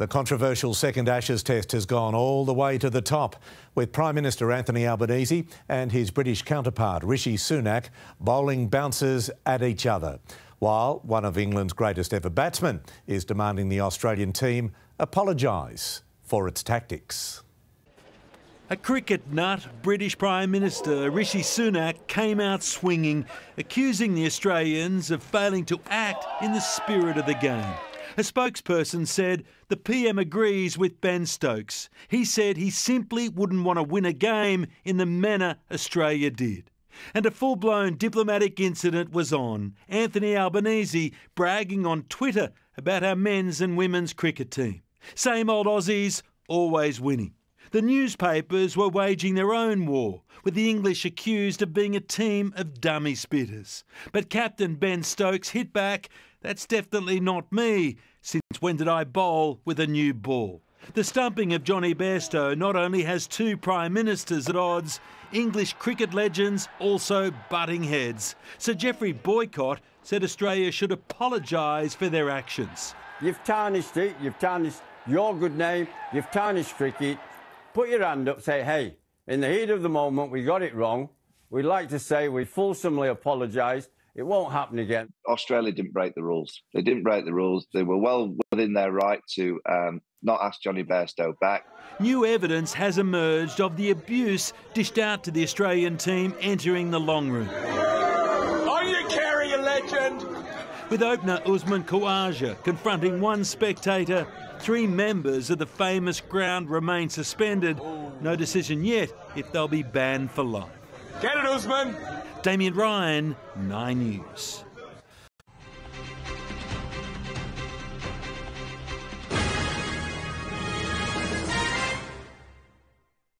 The controversial second Ashes test has gone all the way to the top, with Prime Minister Anthony Albanese and his British counterpart Rishi Sunak bowling bouncers at each other, while one of England's greatest ever batsmen is demanding the Australian team apologise for its tactics. A cricket nut, British Prime Minister Rishi Sunak came out swinging, accusing the Australians of failing to act in the spirit of the game. A spokesperson said the PM agrees with Ben Stokes. He said he simply wouldn't want to win a game in the manner Australia did. And a full-blown diplomatic incident was on. Anthony Albanese bragging on Twitter about our men's and women's cricket team. Same old Aussies, always winning. The newspapers were waging their own war, with the English accused of being a team of dummy spitters. But Captain Ben Stokes hit back, "That's definitely not me. Since when did I bowl with a new ball?" The stumping of Johnny Bairstow not only has two prime ministers at odds, English cricket legends also butting heads. Sir Geoffrey Boycott said Australia should apologise for their actions. You've tarnished it, you've tarnished your good name, you've tarnished cricket. Put your hand up, say, hey, in the heat of the moment, we got it wrong. We'd like to say we fulsomely apologise. It won't happen again. Australia didn't break the rules. They didn't break the rules. They were well within their right to not ask Johnny Bairstow back. New evidence has emerged of the abuse dished out to the Australian team entering the long room. Are you carrying a legend? With opener Usman Khawaja confronting one spectator, three members of the famous ground remain suspended. No decision yet if they'll be banned for life. Get it, Usman! Damien Ryan, 9 News.